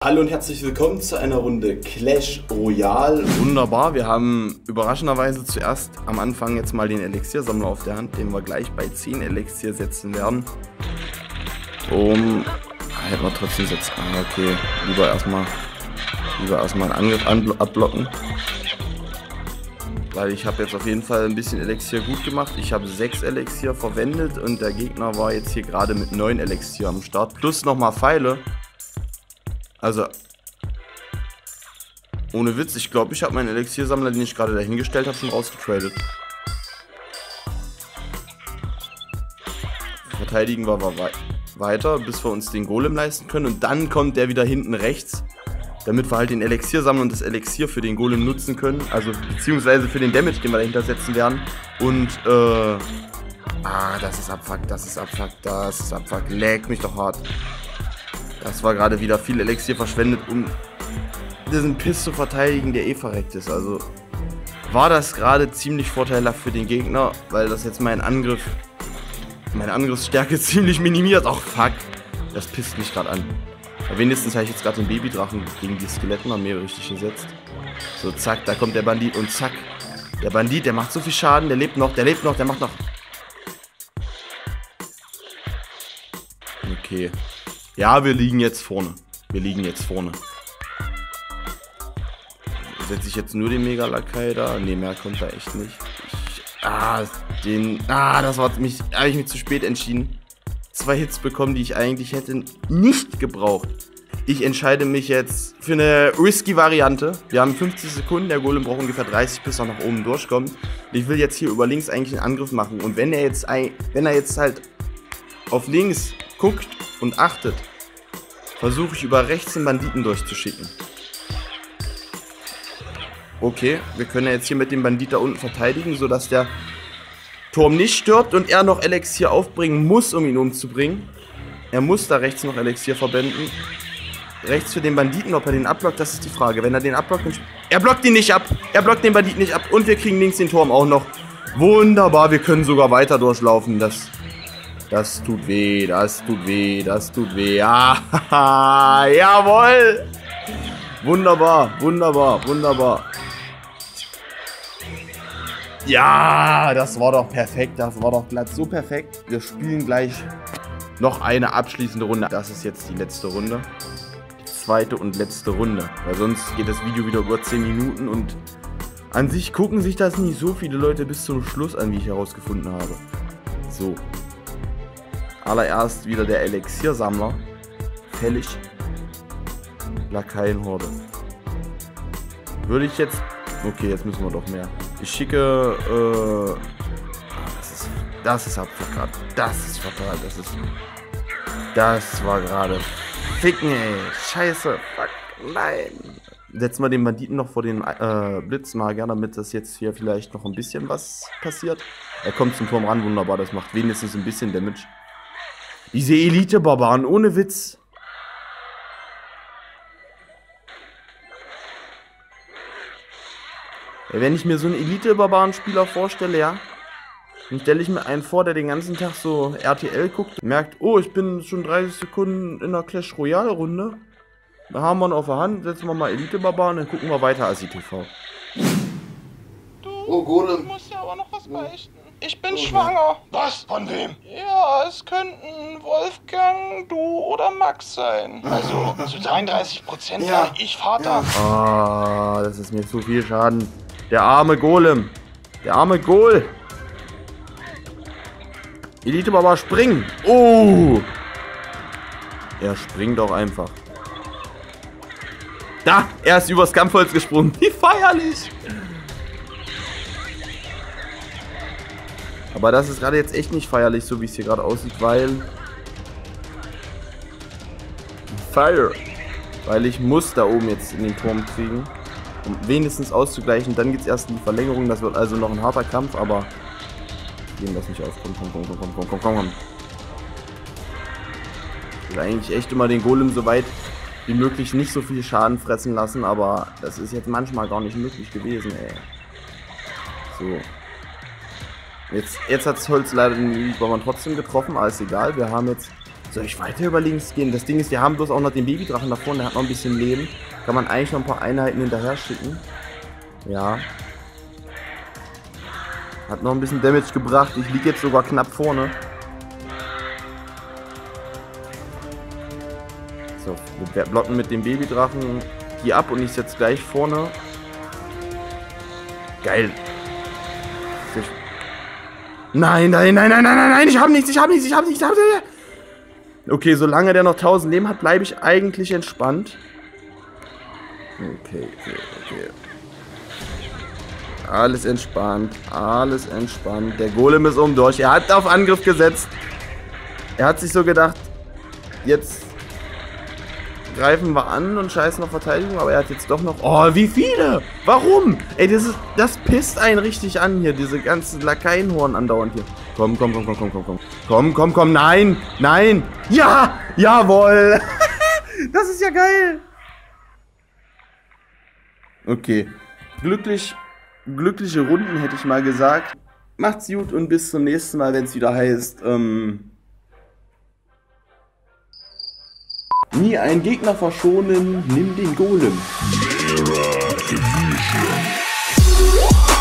Hallo und herzlich willkommen zu einer Runde Clash Royale. Wunderbar, wir haben überraschenderweise zuerst am Anfang jetzt mal den Elixiersammler auf der Hand, den wir gleich bei 10 Elixier setzen werden. Hätten wir trotzdem jetzt. Okay, lieber erstmal einen Angriff abblocken. Weil ich habe jetzt auf jeden Fall ein bisschen Elixier gut gemacht. Ich habe 6 Elixier verwendet und der Gegner war jetzt hier gerade mit 9 Elixier am Start. Plus nochmal Pfeile. Also, ohne Witz, ich glaube, ich habe meinen Elixiersammler, den ich gerade dahingestellt habe, schon rausgetradet. Verteidigen wir weiter, bis wir uns den Golem leisten können. Und dann kommt der wieder hinten rechts, damit wir halt den Elixiersammler und das Elixier für den Golem nutzen können. Also, beziehungsweise für den Damage, den wir dahinter setzen werden. Und, das ist Abfuck, das ist Abfuck, das ist Abfuck. Lag mich doch hart. Das war gerade wieder viel Elixier verschwendet, um diesen Piss zu verteidigen, der eh verreckt ist. Also war das gerade ziemlich vorteilhaft für den Gegner, weil das jetzt meine Angriffsstärke ziemlich minimiert. Ach fuck, das pisst mich gerade an. Aber wenigstens habe ich jetzt gerade den Babydrachen gegen die Skeletten an mir richtig gesetzt. So, zack, da kommt der Bandit und zack. Der Bandit, der macht so viel Schaden, der lebt noch, der macht noch. Okay. Ja, wir liegen jetzt vorne. Setze ich jetzt nur den Mega-Lakai da? Ne, mehr kommt da echt nicht. Habe ich mich zu spät entschieden. 2 Hits bekommen, die ich eigentlich hätte nicht gebraucht. Ich entscheide mich jetzt für eine risky Variante. Wir haben 50 Sekunden, der Golem braucht ungefähr 30, bis er nach oben durchkommt. Ich will jetzt hier über links eigentlich einen Angriff machen. Und wenn er jetzt halt auf links guckt und achtet, versuche ich über rechts den Banditen durchzuschicken. Okay, wir können ja jetzt hier mit dem Bandit da unten verteidigen, sodass der Turm nicht stirbt und er noch Elixier aufbringen muss, um ihn umzubringen. Er muss da rechts noch Elixier verwenden. Rechts für den Banditen, ob er den abblockt, das ist die Frage. Wenn er den abblockt, er blockt ihn nicht ab. Er blockt den Banditen nicht ab und wir kriegen links den Turm auch noch. Wunderbar, wir können sogar weiter durchlaufen. Das tut weh, das tut weh. Ah, jawohl! Wunderbar. Ja, das war doch perfekt. Das war doch glatt so perfekt. Wir spielen gleich noch eine abschließende Runde. Das ist jetzt die letzte Runde. Die zweite und letzte Runde. Weil sonst geht das Video wieder über 10 Minuten und an sich gucken sich das nicht so viele Leute bis zum Schluss an, wie ich herausgefunden habe. So. Allererst wieder der Elixiersammler. Fällig. Lakaienhorde. Würde ich jetzt... Okay, jetzt müssen wir doch mehr. Ich schicke... Das ist Abfuck gerade. Das ist fatal. Das war gerade... Ficken, ey. Scheiße. Fuck. Nein. Setzen wir den Banditen noch vor den Blitzmagier, damit das jetzt hier vielleicht noch ein bisschen was passiert. Er kommt zum Turm ran. Wunderbar. Das macht wenigstens ein bisschen Damage. Diese Elite-Barbaren, ohne Witz. Wenn ich mir so einen Elite-Barbaren-Spieler vorstelle, ja, dann stelle ich mir einen vor, der den ganzen Tag so RTL guckt, merkt, oh, ich bin schon 30 Sekunden in der Clash Royale-Runde. Da haben wir ihn auf der Hand, setzen wir mal Elite-Barbaren, dann gucken wir weiter als TV. Du musst ja aber noch was beichten. Ich bin schwanger. Was? Von wem? Ja, es könnten Wolfgang, du oder Max sein. Also zu 33%, ja, ich Vater. Ah, das ist mir zu viel Schaden. Der arme Golem. Der arme Gol. Elite-Baba, springen. Oh. Er springt doch einfach. Da, er ist übers Kampfholz gesprungen. Wie feierlich. Aber das ist gerade jetzt echt nicht feierlich, so wie es hier gerade aussieht, weil... Fire! Weil ich muss da oben jetzt in den Turm kriegen, um wenigstens auszugleichen. Dann geht es erst in die Verlängerung, das wird also noch ein harter Kampf, aber... Gehen das nicht auf, komm. Ich will eigentlich echt immer den Golem so weit wie möglich nicht so viel Schaden fressen lassen, aber das ist jetzt manchmal gar nicht möglich gewesen, ey. So. Jetzt hat das Holz leider den Elite-Barbaren trotzdem getroffen, aber ist egal. Wir haben jetzt Soll ich weiter über links gehen? Das Ding ist, wir haben bloß auch noch den Babydrachen da vorne, der hat noch ein bisschen Leben. Kann man eigentlich noch ein paar Einheiten hinterher schicken. Ja. Hat noch ein bisschen Damage gebracht. Ich liege jetzt sogar knapp vorne. So, wir blocken mit dem Babydrachen hier ab und ich setze gleich vorne. Geil. Nein, nein, nein, nein, nein, nein, nein, ich hab nichts. Okay, solange der noch 1000 Leben hat, bleibe ich eigentlich entspannt. Okay. Alles entspannt. Der Golem ist durch. Er hat auf Angriff gesetzt. Er hat sich so gedacht, jetzt greifen wir an und scheißen auf Verteidigung, aber er hat jetzt doch noch... Oh, wie viele? Warum? Ey, das pisst einen richtig an hier, diese ganzen Lakaienhorn andauernd hier. Komm. Komm, nein. Ja, jawohl. Das ist ja geil. Okay. Glückliche Runden, hätte ich mal gesagt. Macht's gut und bis zum nächsten Mal, wenn es wieder heißt, nie einen Gegner verschonen, nimm den Golem.